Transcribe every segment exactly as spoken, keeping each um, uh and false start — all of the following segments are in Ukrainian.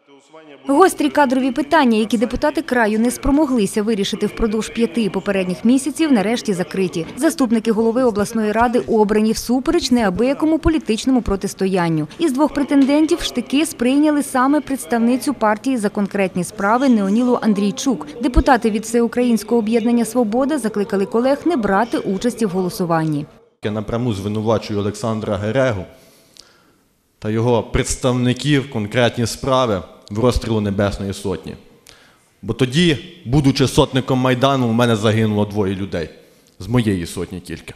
Гострі кадрові питання, які депутати краю не спромоглися вирішити впродовж п'яти попередніх місяців, нарешті закриті. Заступники голови обласної ради обрані всупереч неабиякому політичному протистоянню. Із двох претендентів штики сприйняли саме представницю партії за конкретні справи Неонілу Андрійчук. Депутати від Всеукраїнського об'єднання «Свобода» закликали колег не брати участі в голосуванні. Я напряму звинувачую Олександра Герегу та його представників конкретні справи в розстрілу Небесної Сотні. Бо тоді, будучи сотником Майдану, у мене загинуло двоє людей. З моєї сотні тільки.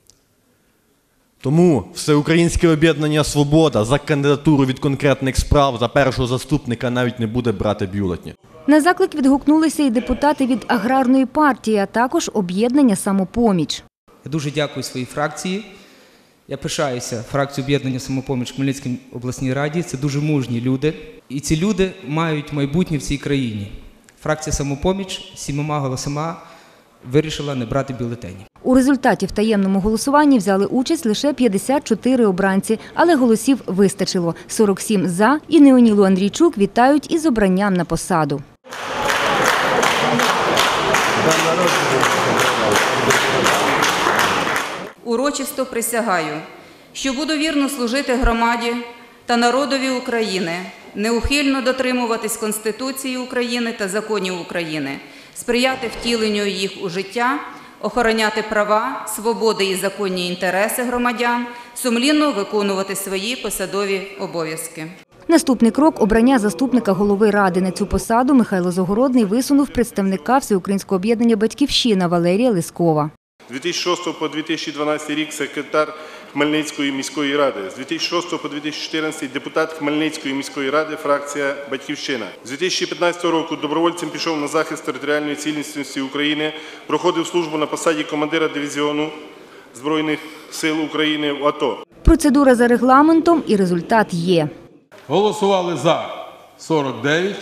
Тому Всеукраїнське об'єднання «Свобода» за кандидатуру від конкретних справ за першого заступника навіть не буде брати бюлетні. На заклик відгукнулися і депутати від аграрної партії, а також об'єднання «Самопоміч». Я дуже дякую своїй фракції. Я пишаюся фракцією об'єднання «Самопоміч» в Хмельницькій обласній раді. Це дуже мужні люди. І ці люди мають майбутнє в цій країні. Фракція «Самопоміч» сімома голосами вирішила не брати бюлетені. У результаті в таємному голосуванні взяли участь лише п'ятдесят чотири обранці, але голосів вистачило – сорок сім «за», і Неонілу Андрійчук вітають із обранням на посаду. Урочисто присягаю, що буду вірно служити громаді та народові України, неухильно дотримуватись Конституції України та законів України, сприяти втіленню їх у життя, охороняти права, свободи і законні інтереси громадян, сумлінно виконувати свої посадові обов'язки. Наступний крок – обрання заступника голови ради. На цю посаду Михайло Загородний висунув представника Всеукраїнського об'єднання «Батьківщина» Валерія Лискова. З дві тисячі шостого по дві тисячі дванадцятий рік секретар Хмельницької міської ради. З дві тисячі шостого по дві тисячі чотирнадцятий депутат Хмельницької міської ради, фракція «Батьківщина». З дві тисячі п'ятнадцятого року добровольцем пішов на захист територіальної цілісності України, проходив службу на посаді командира дивізіону Збройних сил України в АТО. Процедура за регламентом і результат є. Голосували за сорок дев'ять.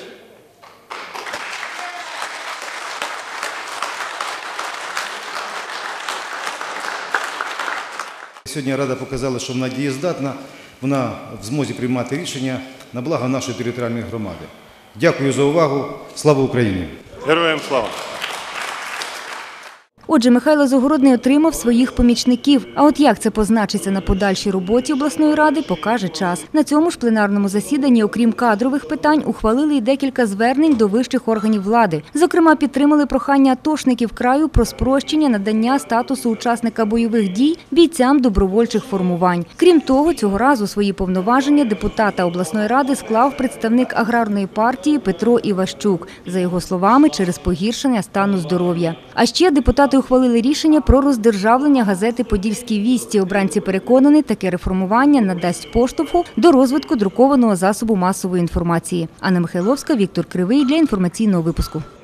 Сьогодні Рада показала, що вона дієздатна, вона в змозі приймати рішення на благо нашої територіальної громади. Дякую за увагу. Слава Україні! Героям слава! Отже, Михайло Загородний отримав своїх помічників. А от як це позначиться на подальшій роботі обласної ради, покаже час. На цьому ж пленарному засіданні, окрім кадрових питань, ухвалили й декілька звернень до вищих органів влади. Зокрема, підтримали прохання атошників краю про спрощення надання статусу учасника бойових дій бійцям добровольчих формувань. Крім того, цього разу свої повноваження депутата обласної ради склав представник аграрної партії Петро Іващук. За його словами, через погіршення стану здоров'я. А ще депутати ухвалили рішення про роздержавлення газети «Подільські вісті». Обранці переконані, таке реформування надасть поштовху до розвитку друкованого засобу масової інформації. Анна Михайловська, Віктор Кривий для інформаційного випуску.